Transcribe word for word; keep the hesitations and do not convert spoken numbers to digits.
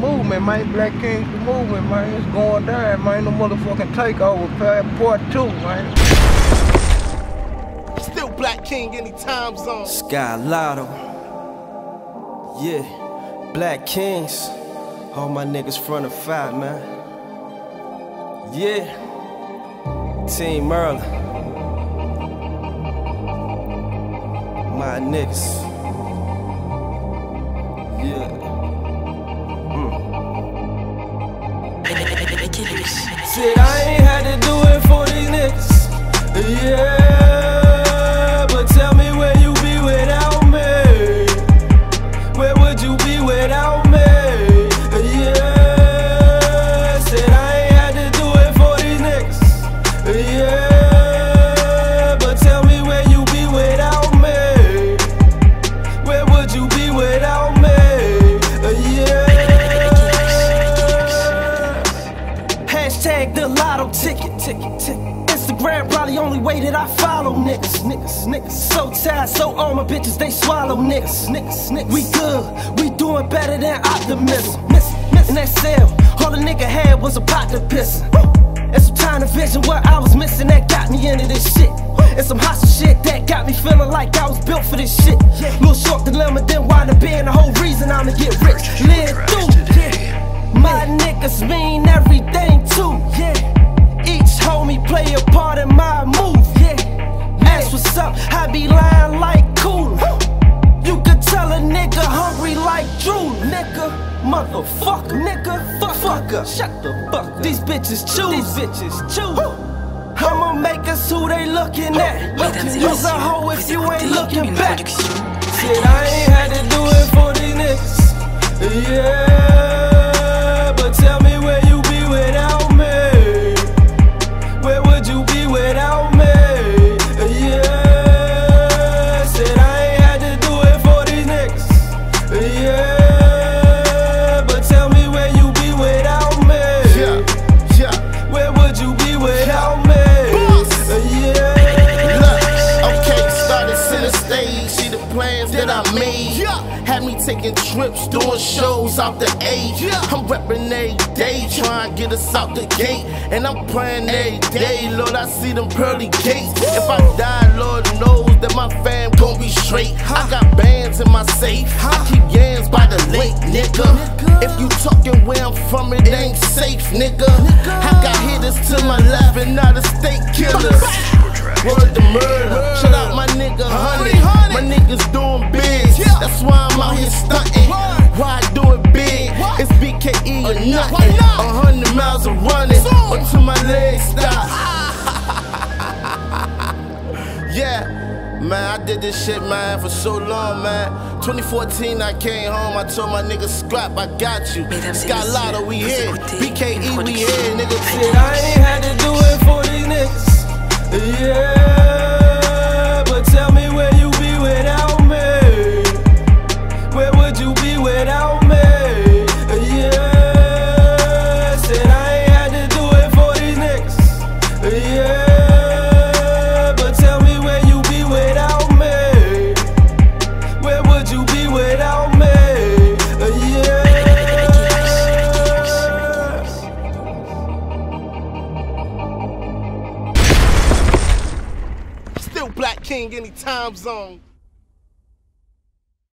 movement, man. Black Kings the movement, man. It's going down, man. No motherfucking takeover. Part two, man. Still Black King any time zone. Sky Lotto. Yeah. Black Kings. All my niggas front of five, man. Yeah. Team Merlin. My niggas. Yeah. Mm. Said I ain't had to do it for these niggas. Yeah. But tell me where you be without me. Where would you be without me? Yeah. Said I ain't had to do it for these niggas. Yeah. But tell me where you be without me. Where would you be without me? Yeah. Hashtag the lotto ticket, ticket, ticket. Instagram probably only way that I follow niggas, niggas, niggas. So tired, so all my bitches they swallow niggas, niggas, niggas. We good, we doing better than optimism. Miss, miss, and that sale, all the nigga had was a pot to piss. And some time to vision what I was missing that got me into this shit. And some hostile shit that got me feeling like I was built for this shit. Little short dilemma, then wind up being the whole reason I'ma get rich. Live through, yeah. My niggas mean everything too, yeah. Each homie play a part in my move, yeah. Ask what's up, I be lying like cool. You could tell a nigga hungry like Drew, nigga. Motherfucker, nigga, fucker. Shut the fuck up. These bitches choose, these bitches choose. I'ma make us who they looking at. Use a hoe if you ain't looking back. Said I ain't had to do it for these niggas. Yeah, but tell me where you be without me. Where would you be without me? Yeah, said I ain't had to do it for these niggas. Yeah, but tell me where you be without me. Yeah, yeah. Where would you be without me? Yeah. Look, okay, started center stage. See the plans that I made. Had me taking trips, doing shows out the A. I'm reppin' every day, trying to get us out the gate. And I'm praying every day, Lord, I see them pearly gates. If I die, Lord knows that my fam gon' be straight. I got bands in my safe, I keep yams by the lake, nigga. If you talking where I'm from, it ain't safe, nigga. I got hitters to my left and out of state killers. Word to murder, shout out my nigga Honey. My niggas doing big, that's why I'm out here stunting. Why I do it big? It's B K E or nothing. A hundred miles of running until my legs stop. Yeah, man, I did this shit, man, for so long, man. twenty fourteen, I came home, I told my niggas scrap, I got you. Sky Lotto, we here. B K E, we here, nigga. Said I ain't had to do it for these niggas. Yeah, but tell me where you be without me. Where would you be without me? Yeah, said I ain't had to do it for these niggas. Yeah, but tell me where you be without me. Where would you be without me? Yeah. Still Black King any time zone.